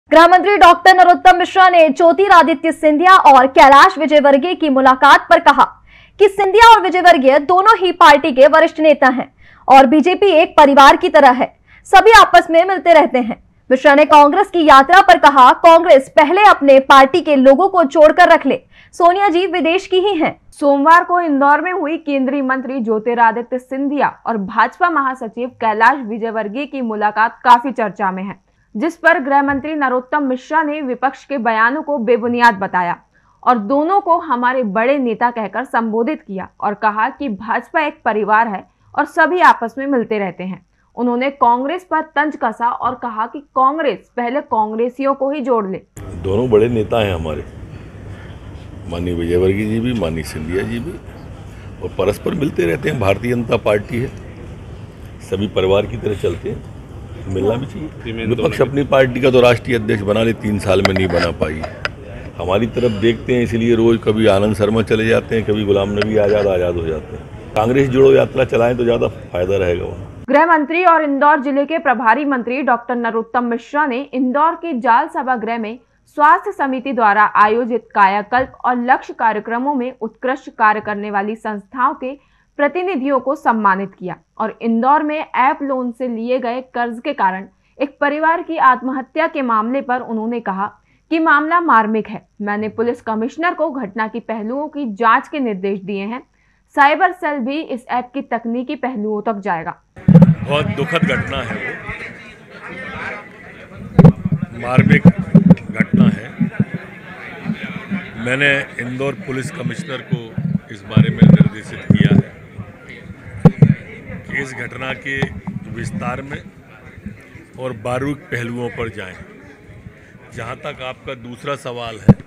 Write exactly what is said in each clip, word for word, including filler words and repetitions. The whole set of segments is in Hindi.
गृह मंत्री डॉक्टर नरोत्तम मिश्रा ने ज्योतिरादित्य सिंधिया और कैलाश विजयवर्गीय की मुलाकात पर कहा कि सिंधिया और विजयवर्गीय दोनों ही पार्टी के वरिष्ठ नेता हैं और बीजेपी एक परिवार की तरह है, सभी आपस में मिलते रहते हैं। मिश्रा ने कांग्रेस की यात्रा पर कहा, कांग्रेस पहले अपने पार्टी के लोगों को जोड़कर रख ले, सोनिया जी विदेश की ही हैं। सोमवार को इंदौर में हुई केंद्रीय मंत्री ज्योतिरादित्य सिंधिया और भाजपा महासचिव कैलाश विजयवर्गीय की मुलाकात काफी चर्चा में है, जिस पर गृह मंत्री नरोत्तम मिश्रा ने विपक्ष के बयानों को बेबुनियाद बताया और दोनों को हमारे बड़े नेता कहकर संबोधित किया और कहा कि भाजपा एक परिवार है और सभी आपस में मिलते रहते हैं। उन्होंने कांग्रेस पर तंज कसा और कहा कि कांग्रेस पहले कांग्रेसियों को ही जोड़ ले। दोनों बड़े नेता हैं हमारे, माननीय विजयवर्गीय जी भी, माननीय सिंधिया जी भी, और परस्पर मिलते रहते हैं। भारतीय जनता पार्टी है, सभी परिवार की तरह चलते हैं, मिलना भी चाहिए। विपक्ष अपनी पार्टी का तो राष्ट्रीय अध्यक्ष बना ले, तीन साल में नहीं बना पाई। हमारी तरफ देखते हैं, इसलिए रोज कभी आनंद शर्मा चले जाते हैं, कभी गुलाम नबी आजाद आजाद हो जाते हैं। कांग्रेस जोड़ो यात्रा चलाएं तो ज्यादा फायदा रहेगा वहाँ। गृह मंत्री और इंदौर जिले के प्रभारी मंत्री डॉक्टर नरोत्तम मिश्रा ने इंदौर के जाल सभागृह में स्वास्थ्य समिति द्वारा आयोजित कायाकल्प और लक्ष्य कार्यक्रमों में उत्कृष्ट कार्य करने वाली संस्थाओं के प्रतिनिधियों को सम्मानित किया और इंदौर में ऐप लोन से लिए गए कर्ज के कारण एक परिवार की आत्महत्या के मामले पर उन्होंने कहा कि मामला मार्मिक है। मैंने पुलिस कमिश्नर को घटना की पहलुओं की जांच के निर्देश दिए हैं। साइबर सेल भी इस ऐप की तकनीकी पहलुओं तक जाएगा। बहुत दुखद घटना है, वो मार्मिक घटना है। मैंने इंदौर पुलिस कमिश्नर को इस बारे में निर्देशित किया है कि इस घटना के विस्तार में और बारीक पहलुओं पर जाएं। जहां तक आपका दूसरा सवाल है,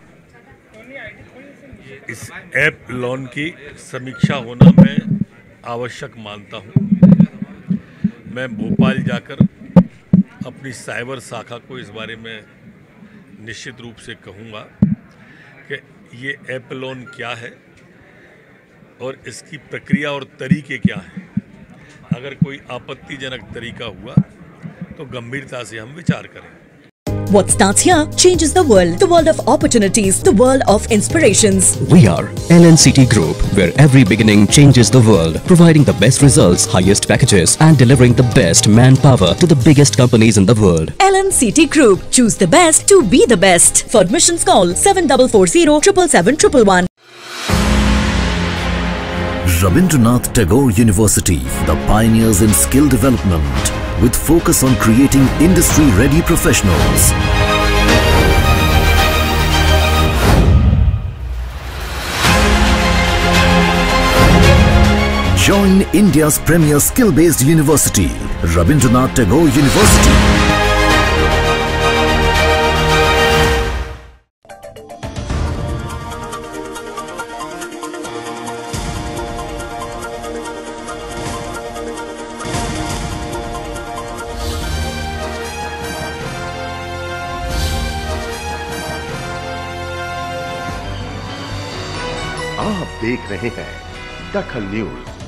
इस ऐप लोन की समीक्षा होना मैं आवश्यक मानता हूं। मैं भोपाल जाकर अपनी साइबर शाखा को इस बारे में निश्चित रूप से कहूंगा कि ये ऐप लोन क्या है और इसकी प्रक्रिया और तरीके क्या हैं। अगर कोई आपत्तिजनक तरीका हुआ तो गंभीरता से हम विचार करें। What starts here changes the world. The world of opportunities. The world of inspirations. We are L N C T Group, where every beginning changes the world. Providing the best results, highest packages and delivering the best manpower to the biggest companies in the world. L N C T Group. Choose the best to be the best. For admissions call seven four four zero seven seven seven one one. Rabindranath Tagore University, the pioneers in skill development, with focus on creating industry-ready professionals. Join India's premier skill-based university, Rabindranath Tagore University. आप देख रहे हैं दखल न्यूज।